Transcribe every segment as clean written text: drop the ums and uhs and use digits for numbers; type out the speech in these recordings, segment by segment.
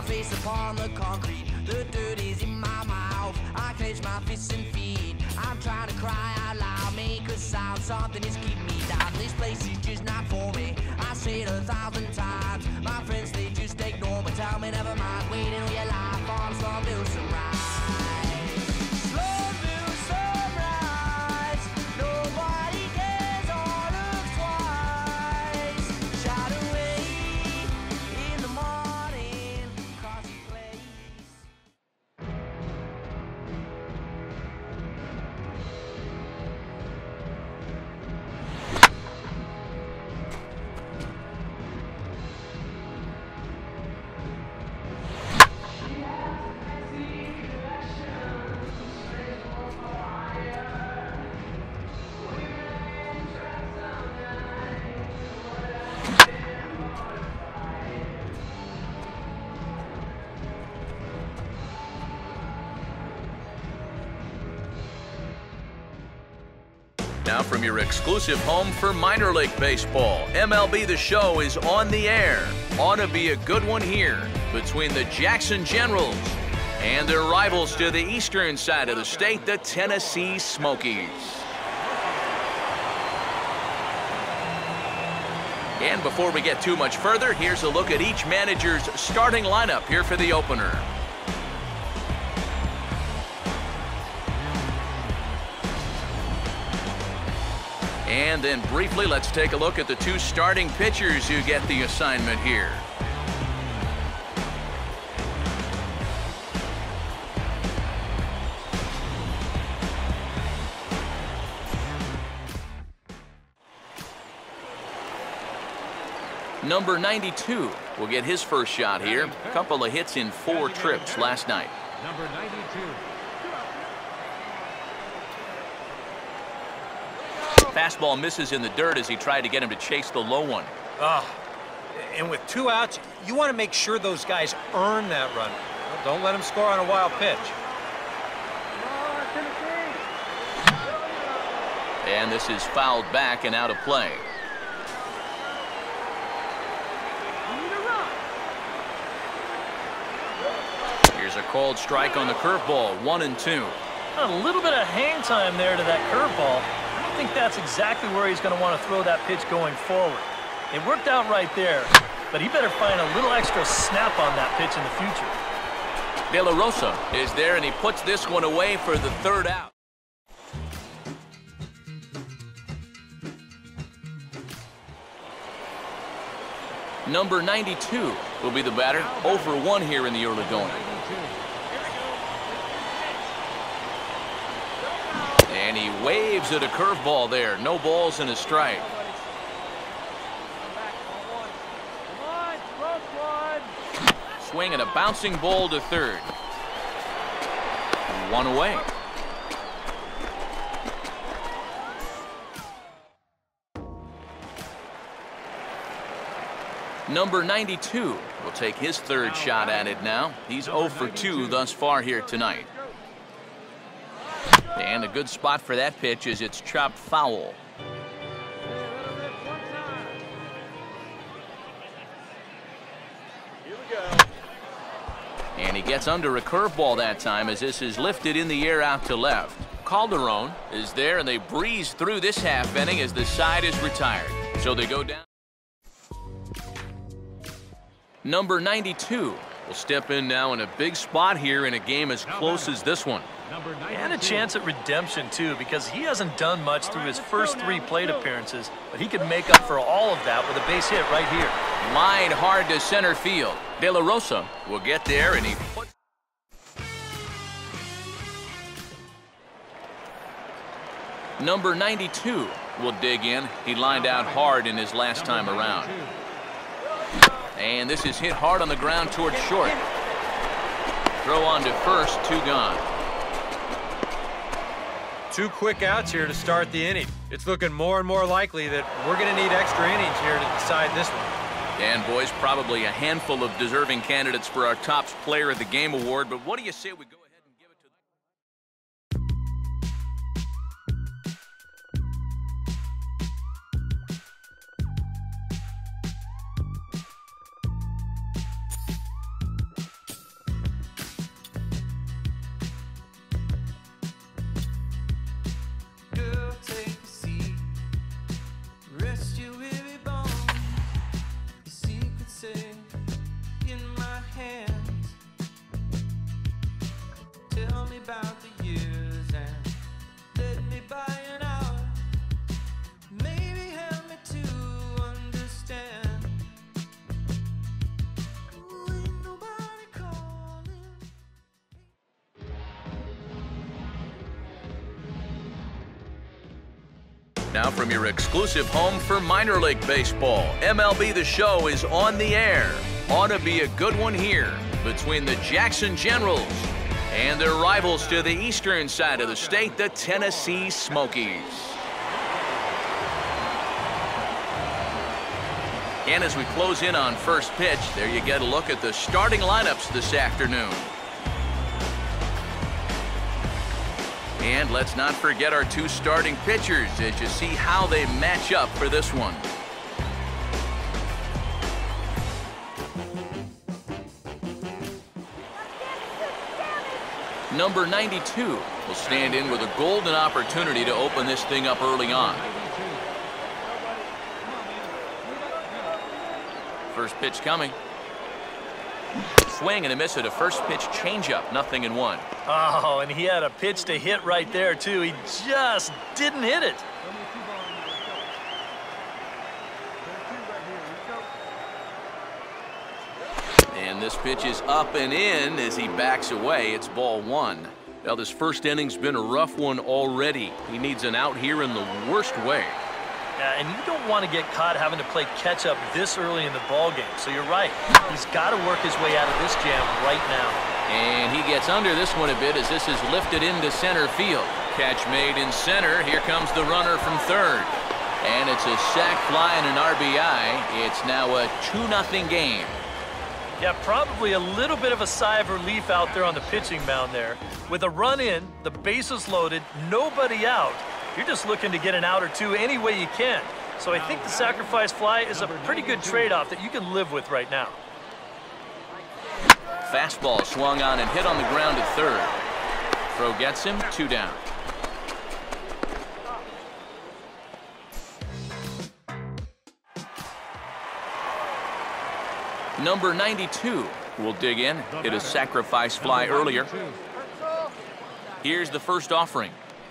face upon the concrete. The dirt is in my mouth. I clench my fists and feet. I'm trying to cry out loud, make a sound. Something is keeping me down. This place is just not for me. I say it 1,000 times. My friends, they just ignore me. Tell me never mind. Waiting on your life on Slumville Sunrise. Slumville Sunrise. Nobody cares or looks twice. Shout away in the morning, 'cause he plays. Now from your exclusive home for minor league baseball, MLB The Show is on the air. Ought to be a good one here between the Jackson Generals and their rivals to the eastern side of the state, the Tennessee Smokies. And before we get too much further, here's a look at each manager's starting lineup here for the opener. And then briefly, let's take a look at the two starting pitchers who get the assignment here. Number 92 will get his first shot here. A couple of hits in 4 trips last night. Number 92. Fastball misses in the dirt as he tried to get him to chase the low one. And with 2 outs, you want to make sure those guys earn that run. Don't let them score on a wild pitch. And this is fouled back and out of play. Here's a called strike on the curveball, 1-2. A little bit of hang time there to that curveball. I think that's exactly where he's going to want to throw that pitch going forward. It worked out right there, but he better find a little extra snap on that pitch in the future. De La Rosa is there, and he puts this one away for the 3rd out. Number 92 will be the batter, 0 for 1 here in the early going. And he waves at a curveball there. No balls and a strike. Swing and a bouncing ball to 3rd. 1 away. Number 92 will take his 3rd shot at it now. He's 0 for 2 thus far here tonight. And a good spot for that pitch is it's chopped foul. And he gets under a curveball that time as this is lifted in the air out to left. Calderon is there, and they breeze through this half inning as the side is retired. So they go down. Number 92 will step in now in a big spot here in a game as close as this one. And a chance at redemption, too, because he hasn't done much through his first 3 plate appearances, but he can make up for all of that with a base hit right here. Line hard to center field. De La Rosa will get there, and he puts... Number 92 will dig in. He lined out hard in his last time around. And this is hit hard on the ground towards short. Throw on to first, 2 gone. 2 quick outs here to start the inning. It's looking more and more likely that we're going to need extra innings here to decide this one. And boys, probably a handful of deserving candidates for our top player of the game award, but what do you say we go ahead and give it to them? about the years and let me buy an hour. Maybe help me to understand. Ooh, ain't nobody calling. Now from your exclusive home for minor league baseball, MLB The Show is on the air. Ought to be a good one here between the Jackson Generals and their rivals to the eastern side of the state, the Tennessee Smokies. And as we close in on first pitch, there you get a look at the starting lineups this afternoon. And let's not forget our two starting pitchers as you see how they match up for this one. Number 92 will stand in with a golden opportunity to open this thing up early on. First pitch coming. Swing and a miss at a first pitch changeup, 0-1. Oh, and he had a pitch to hit right there, too. He just didn't hit it. And this pitch is up and in as he backs away. It's ball one. Now, this first inning's been a rough one already. He needs an out here in the worst way. Yeah, and you don't want to get caught having to play catch-up this early in the ballgame. So you're right. He's got to work his way out of this jam right now. And he gets under this one a bit as this is lifted into center field. Catch made in center. Here comes the runner from third. And it's a sac fly and an RBI. It's now a 2-0 game. Yeah, probably a little bit of a sigh of relief out there on the pitching mound there. With a run in, the bases loaded, nobody out. You're just looking to get an out or two any way you can. So I think the sacrifice fly is a pretty good trade-off that you can live with right now. Fastball swung on and hit on the ground at third. Throw gets him, 2 down. Number 92 will dig in. Hit a sacrifice fly earlier. Here's the first offering.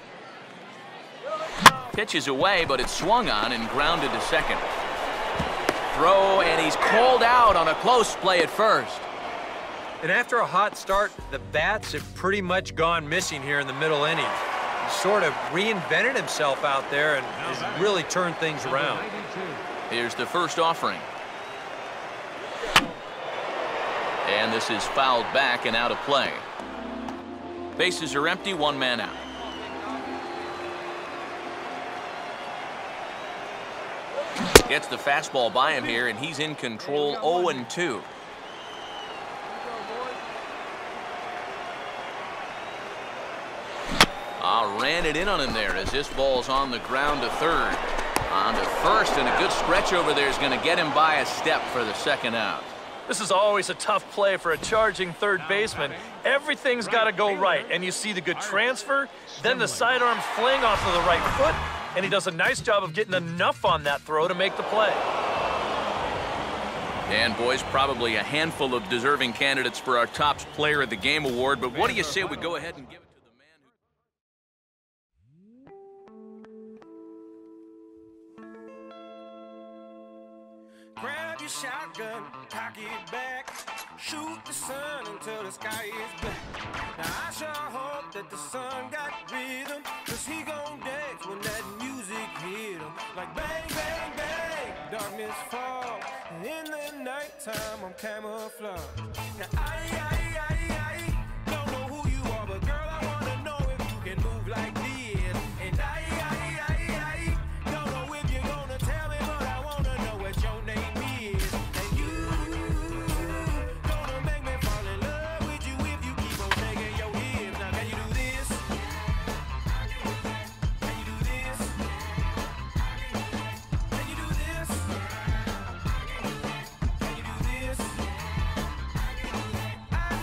Pitch is away, but it's swung on and grounded to second. Throw, and he's called out on a close play at first. And after a hot start, the bats have pretty much gone missing here in the middle innings. He sort of reinvented himself out there and has really turned things around. Here's the first offering. And this is fouled back and out of play. Bases are empty, 1 man out. Gets the fastball by him here, and he's in control, 0-2. Ran it in on him there as this ball's on the ground to third. On to first, and a good stretch over there is going to get him by a step for the second out. This is always a tough play for a charging third baseman. Everything's got to go right, and you see the good transfer, then the sidearm fling off of the right foot, and he does a nice job of getting enough on that throw to make the play. And, boys, probably a handful of deserving candidates for our top player of the game award, but what do you say we go ahead and give it to the man who... Grab your shotgun, cock it back, shoot the sun until the sky is black. Now I sure hope that the sun got rhythm, 'cause he gon' dance when that music hit him. Like bang, bang, bang, darkness fall, and in the nighttime I'm camouflage. Now I don't know who you are, but girl, I wanna know if you can move like this. And I don't know if you're gonna tell me, but I wanna know what your name is. And you gonna make me fall in love with you if you keep on shaking your hips. Now can you do this? Can you do this? Can you do this? Can you do this? I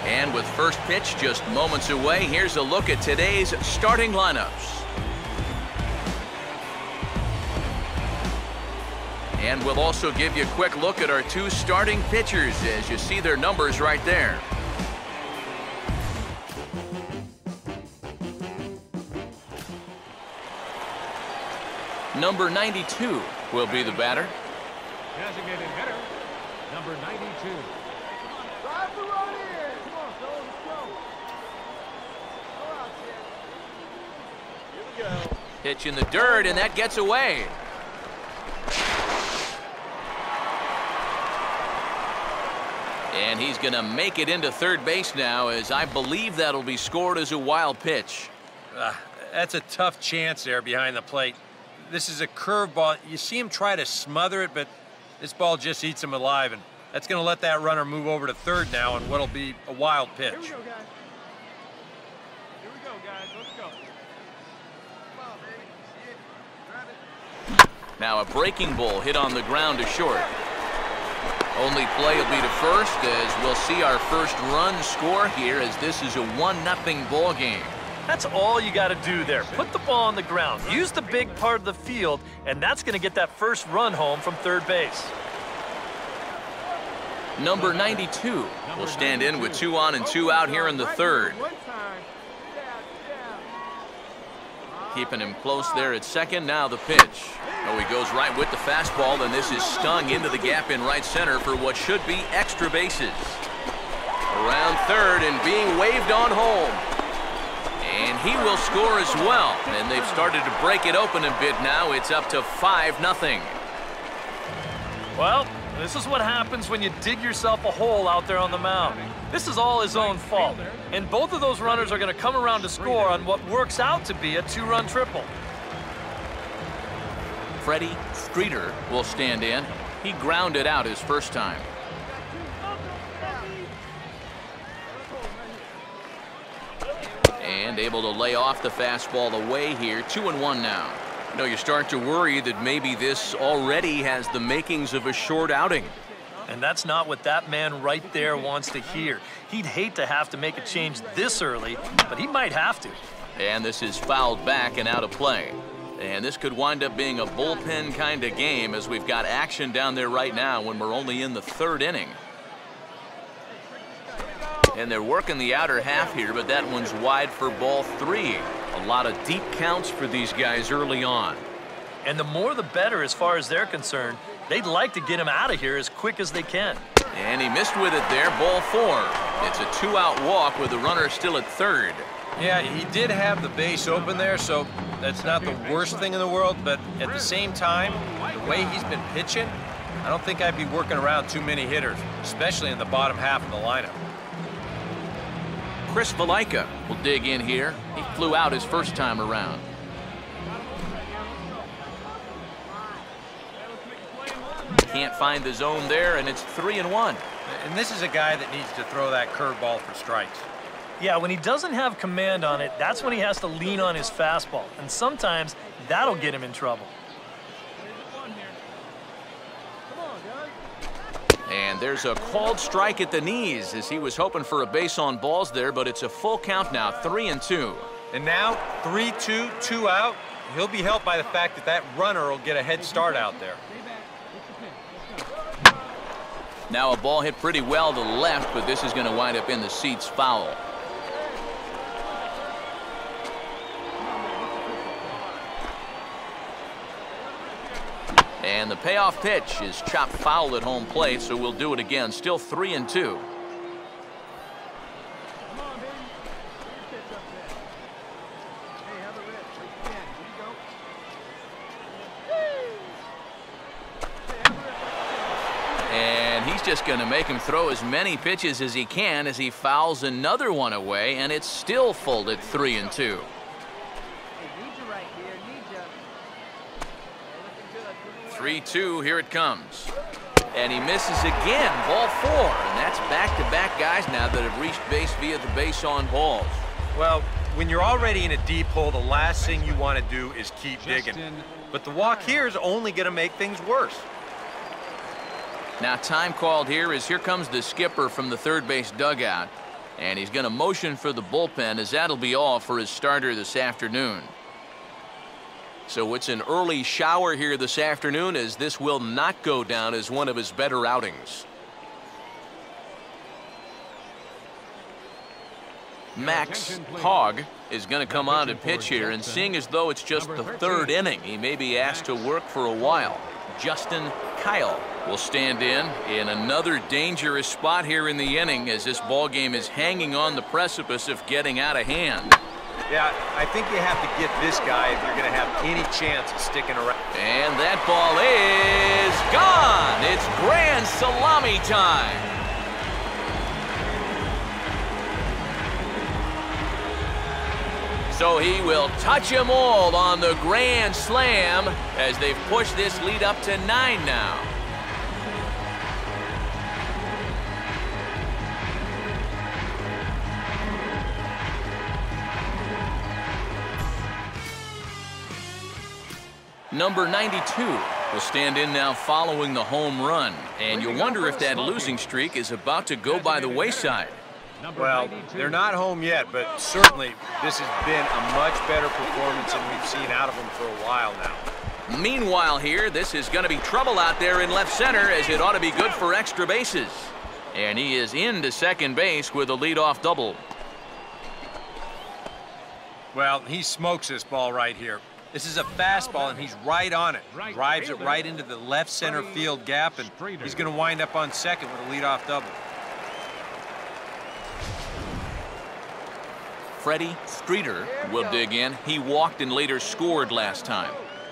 And with first pitch just moments away, here's a look at today's starting lineups. And we'll also give you a quick look at our two starting pitchers as you see their numbers right there. Number 92 will be the batter. Designated hitter, number 92. Drive the run in. Come on, fellas, let's go. Go out, Ted. Here we go. Pitch in the dirt, and that gets away. And he's going to make it into third base now, as I believe that'll be scored as a wild pitch. That's a tough chance there behind the plate. This is a curveball. You see him try to smother it, but this ball just eats him alive, and that's going to let that runner move over to third now on what'll be a wild pitch. Here we go, guys. Here we go, guys. Let's go. Come on, baby. See it? Grab it. Now a breaking ball hit on the ground to short. Only play will be to first, as we'll see our first run score here, as this is a 1-0 ball game. That's all you got to do there. Put the ball on the ground. Use the big part of the field, and that's going to get that first run home from third base. Number 92 will stand in with 2 on and 2 out here in the third. Keeping him close there at second. Now the pitch. Oh, he goes right with the fastball, and this is stung into the gap in right center for what should be extra bases. Around third and being waved on home. And he will score as well. And they've started to break it open a bit now. It's up to 5-0. Well, this is what happens when you dig yourself a hole out there on the mound. This is all his own fault. And both of those runners are going to come around to score on what works out to be a 2-run triple. Freddie Streeter will stand in. He grounded out his first time. And able to lay off the fastball away here. 2-1 now. You know, you start to worry that maybe this already has the makings of a short outing. And that's not what that man right there wants to hear. He'd hate to have to make a change this early, but he might have to. And this is fouled back and out of play. And this could wind up being a bullpen kind of game, as we've got action down there right now when we're only in the third inning. And they're working the outer half here, but that one's wide for ball 3. A lot of deep counts for these guys early on. And the more the better as far as they're concerned. They'd like to get him out of here as quick as they can. And he missed with it there, ball 4. It's a 2-out walk with the runner still at third. Yeah, he did have the base open there, so that's not the worst thing in the world, but at the same time, the way he's been pitching, I don't think I'd be working around too many hitters, especially in the bottom half of the lineup. Chris Valaika will dig in here. He flew out his first time around. Can't find the zone there, and it's 3-1. And this is a guy that needs to throw that curveball for strikes. Yeah, when he doesn't have command on it, that's when he has to lean on his fastball. And sometimes that'll get him in trouble. And there's a called strike at the knees, as he was hoping for a base on balls there, but it's a full count now, 3-2. And now 3-2, 2 out. He'll be helped by the fact that that runner will get a head start out there. Now a ball hit pretty well to the left, but this is going to wind up in the seats, foul. And the payoff pitch is chopped foul at home plate, so we'll do it again. Still 3-2. And he's just going to make him throw as many pitches as he can as he fouls another one away, and it's still full at 3-2. 3-2, here it comes. And he misses again, ball 4. And that's back-to-back guys now that have reached base via the base on balls. Well, when you're already in a deep hole, the last thing you want to do is keep digging. But the walk here is only going to make things worse. Now time called here is here comes the skipper from the third base dugout. And he's going to motion for the bullpen, as that'll be all for his starter this afternoon. So it's an early shower here this afternoon, as this will not go down as one of his better outings. Max Hogg is going to come on to pitch here, and seeing as though it's just the third inning, he may be asked to work for a while. Justin Kyle will stand in another dangerous spot here in the inning, as this ball game is hanging on the precipice of getting out of hand. Yeah, I think you have to get this guy if you're going to have any chance of sticking around. And that ball is gone. It's grand salami time. So he will touch them all on the grand slam, as they've pushed this lead up to 9 now. Number 92 will stand in now following the home run, and you wonder if that losing streak is about to go by the wayside. Well, they're not home yet, but certainly this has been a much better performance than we've seen out of them for a while now. Meanwhile here, this is going to be trouble out there in left center, as it ought to be good for extra bases. And he is into second base with a leadoff double. Well, he smokes this ball right here. This is a fastball, and he's right on it. Drives it right into the left center field gap, and he's going to wind up on second with a leadoff double. Freddie Streeter will dig in. He walked and later scored last time.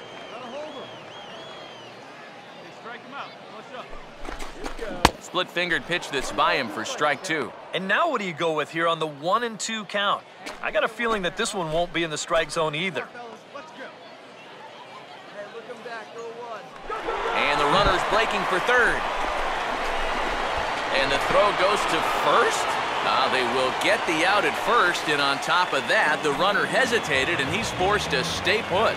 Split-fingered pitch that's by him for strike 2. And now what do you go with here on the 1-2 count? I got a feeling that this one won't be in the strike zone either. And the runner's breaking for third. And the throw goes to first. They will get the out at first, and on top of that, the runner hesitated, and he's forced to stay put.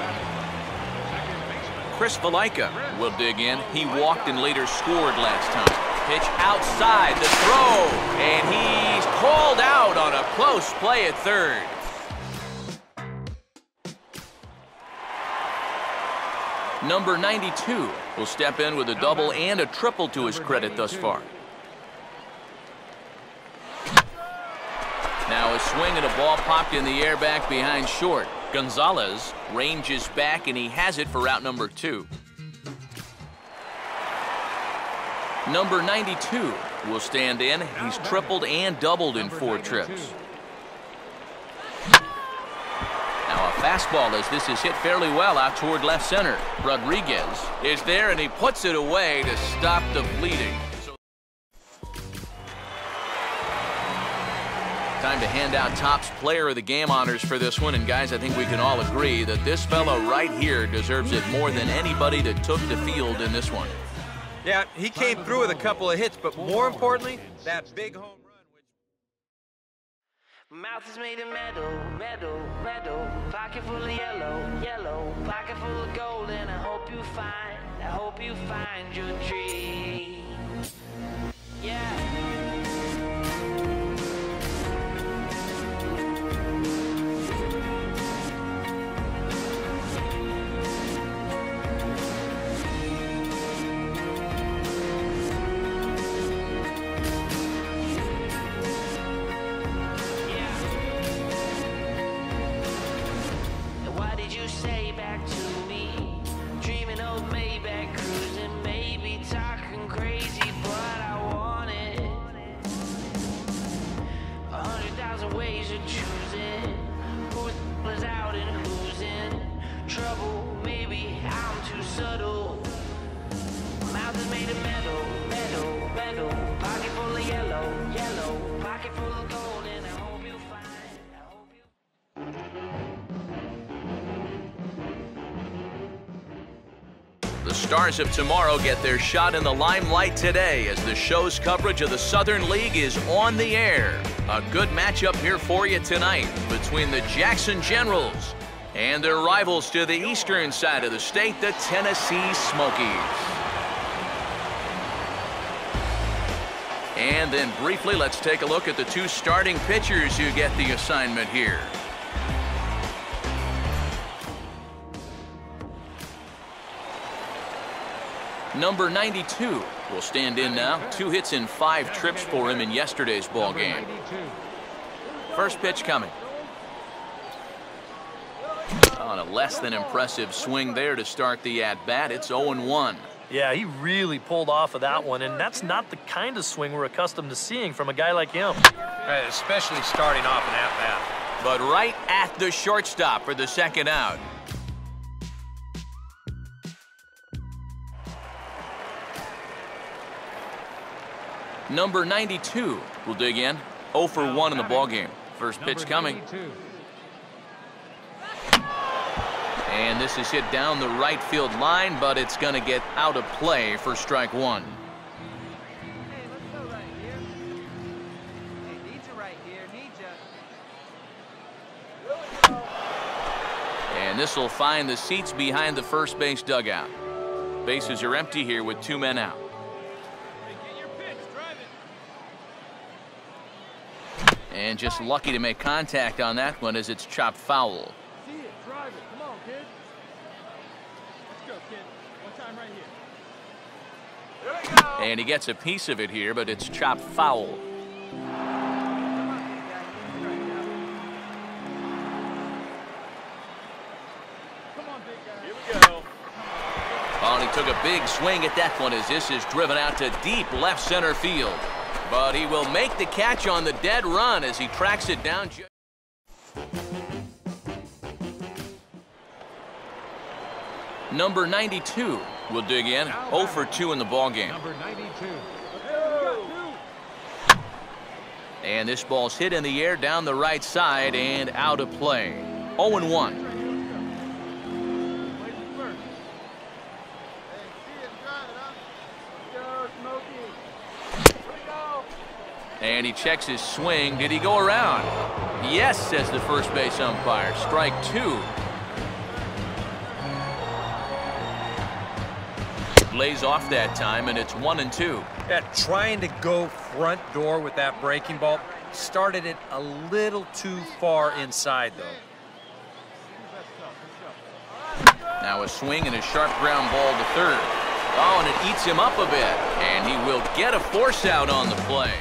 Chris Valaika will dig in. He walked and later scored last time. Pitch outside the throw, and he's called out on a close play at third. Number 92 will step in with a double and a triple to his credit thus far. Now a swing and a ball popped in the air back behind short. Gonzalez ranges back, and he has it for out number 2. Number 92 will stand in. He's tripled and doubled in 4 trips. Now a fastball, as this is hit fairly well out toward left center. Rodriguez is there, and he puts it away to stop the bleeding. Time to hand out Topps Player of the Game honors for this one, and guys, I think we can all agree that this fellow right here deserves it more than anybody that took the field in this one. Yeah, he came through with a couple of hits, but more importantly, that big home run. Mouth is made of metal, metal, metal. Pocket full of yellow, yellow. Pocket full of gold, and I hope you find your dream. Yeah. The stars of tomorrow get their shot in the limelight today, as the show's coverage of the Southern League is on the air. A good matchup here for you tonight between the Jackson Generals and their rivals to the eastern side of the state, the Tennessee Smokies. And then briefly, let's take a look at the two starting pitchers who get the assignment here. Number 92 will stand in now. 2 hits in 5 trips for him in yesterday's ball game. First pitch coming. On a less than impressive swing there to start the at-bat. It's 0-1. Yeah, he really pulled off of that one, and that's not the kind of swing we're accustomed to seeing from a guy like him. Right, especially starting off an at-bat. But right at the shortstop for the second out. Number 92 will dig in. 0 for 1 in the ballgame. First pitch coming. And this is hit down the right field line, but it's going to get out of play for strike 1. And this will find the seats behind the first base dugout. Bases are empty here with 2 men out. And just lucky to make contact on that one as it's chopped foul. See it, drive it. Come on, kid. Let's go, kid. One time right here. Here we go. And he gets a piece of it here, but it's chopped foul. Come on, big guy. Here we go. Oh, and he took a big swing at that one as this is driven out to deep left center field. But he will make the catch on the dead run as he tracks it down. Number 92 will dig in. 0 for 2 in the ballgame. Number 92. And this ball's hit in the air down the right side and out of play. 0-1. And he checks his swing. Did he go around? Yes, says the first base umpire. Strike 2. Lays off that time, and it's 1-2. Yeah, trying to go front door with that breaking ball. Started it a little too far inside, though. Now a swing and a sharp ground ball to third. Oh, and it eats him up a bit. And he will get a force out on the play.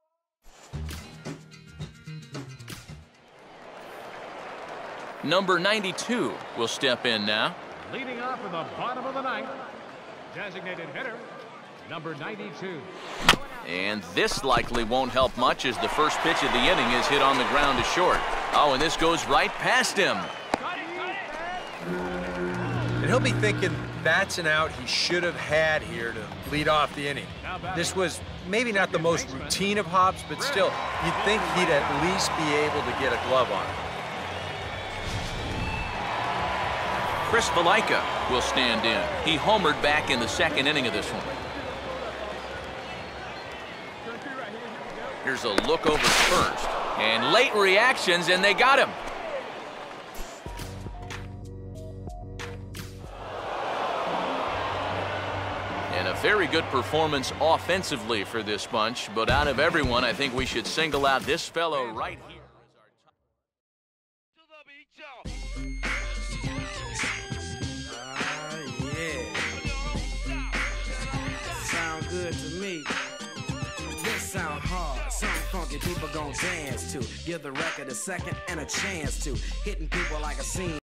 Number 92 will step in now. Leading off in the bottom of the ninth, designated hitter, number 92. And this likely won't help much as the first pitch of the inning is hit on the ground to short. Oh, and this goes right past him. And he'll be thinking that's an out he should have had here to lead off the inning. This was maybe not the most routine of hops, but still, you'd think he'd at least be able to get a glove on it. Chris Valaika will stand in. He homered back in the second inning of this one. Here's a look over first. And late reactions, and they got him. And a very good performance offensively for this bunch. But out of everyone, I think we should single out this fellow right here. Good to me. This sound hard, something funky people gon' dance to. Give the record a second and a chance to. Hitting people like a scene.